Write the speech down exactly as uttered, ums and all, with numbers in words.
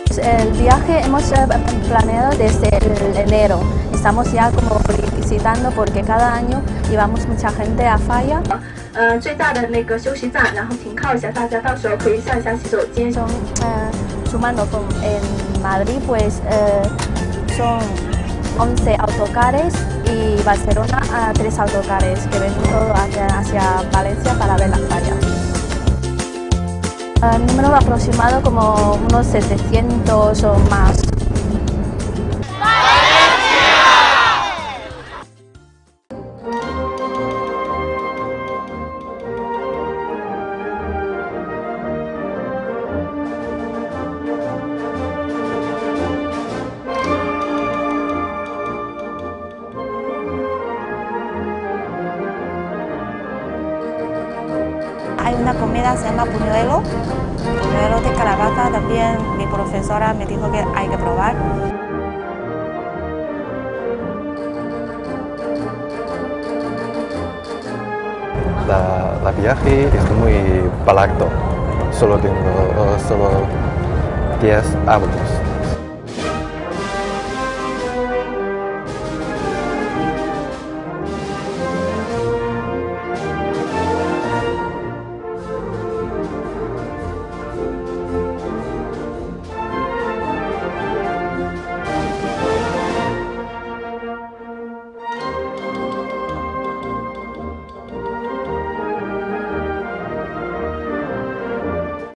El viaje hemos planeado desde el enero. Estamos ya como visitando porque cada año llevamos mucha gente a Falla. 呃，最大的那个休息站，然后停靠一下，大家到时候可以上一下洗手间。 Son, eh, sumando con en Madrid, pues eh, son once autocares y Barcelona a tres autocares que ven todo hacia, hacia Valencia para ver la playa. El número aproximado como unos setecientos o más. Hay una comida que se llama puñuelo, puñuelo de calabaza, también mi profesora me dijo que hay que probar. La, la viaje es muy barato, solo tengo solo diez euros.